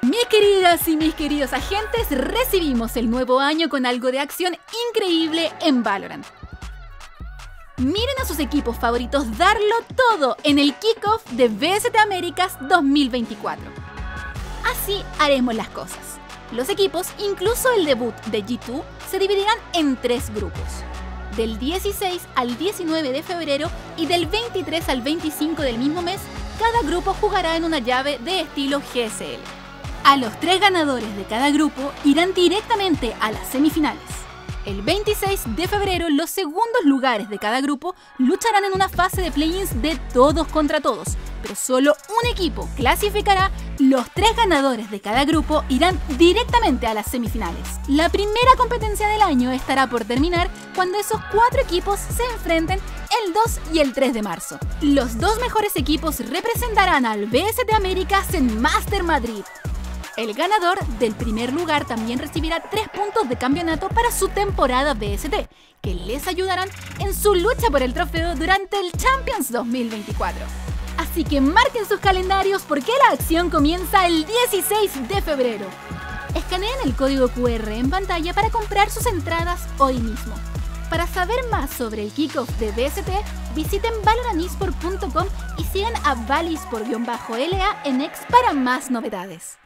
Mis queridas y mis queridos agentes, recibimos el nuevo año con algo de acción increíble en Valorant. Miren a sus equipos favoritos darlo todo en el kickoff de VST Américas 2024. Así haremos las cosas. Los equipos, incluso el debut de G2, se dividirán en 3 grupos. Del 16 al 19 de febrero y del 23 al 25 del mismo mes, cada grupo jugará en una llave de estilo GSL. A los 3 ganadores de cada grupo irán directamente a las semifinales. El 26 de febrero, los segundos lugares de cada grupo lucharán en una fase de play-ins de todos contra todos, pero solo un equipo clasificará. Los 3 ganadores de cada grupo irán directamente a las semifinales. La primera competencia del año estará por terminar cuando esos 4 equipos se enfrenten el 2 y el 3 de marzo. Los 2 mejores equipos representarán al VST Américas en Master Madrid. El ganador del primer lugar también recibirá 3 puntos de campeonato para su temporada VST, que les ayudarán en su lucha por el trofeo durante el Champions 2024. Así que marquen sus calendarios porque la acción comienza el 16 de febrero. Escaneen el código QR en pantalla para comprar sus entradas hoy mismo. Para saber más sobre el kickoff de VST, visiten valorantesport.com y sigan a valisport_LA en X para más novedades.